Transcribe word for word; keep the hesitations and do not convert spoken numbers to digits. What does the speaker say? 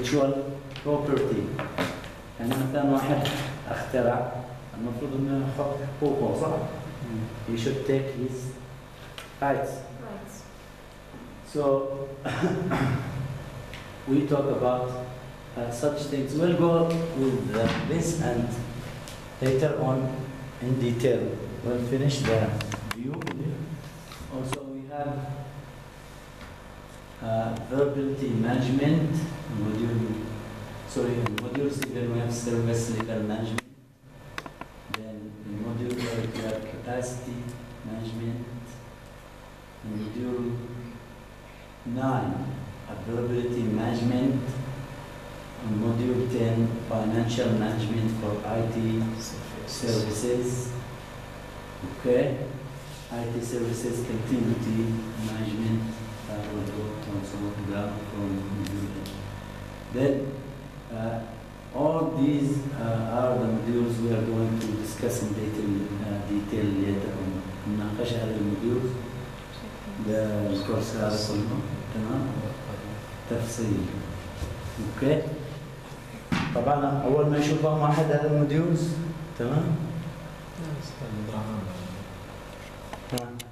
intellectual property. يعني مثلا واحد اخترع المفروض انه يحط حقوقه صح؟ He should take his rights. Right. So we talk about uh, such things. We'll go with uh, this and later on in detail. We'll finish the view. Also we have uh, verbal management module. Sorry, in module seven we have service level management. Then in module eight we have capacity management. In module nine, availability management. In module ten, financial management for I T services. Okay, I T services continuity management. That will go also down from module eight. Then uh, all these uh, are the modules we are going to discuss in detail, uh, detail later on. نناقش هذه الموديولز بالكورس هذا كله تمام تفصيل. اوكي طبعا اول ما يشوف رقم واحد هذا الموديولز تمام. لا بس